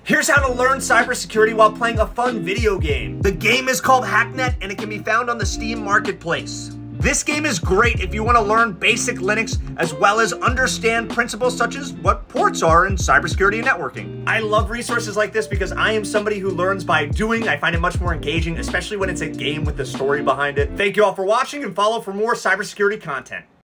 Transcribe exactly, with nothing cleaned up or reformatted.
Here's how to learn cybersecurity while playing a fun video game. The game is called Hacknet and it can be found on the Steam Marketplace. This game is great if you want to learn basic Linux as well as understand principles such as what ports are in cybersecurity and networking. I love resources like this because I am somebody who learns by doing. I find it much more engaging, especially when it's a game with a story behind it. Thank you all for watching and follow for more cybersecurity content.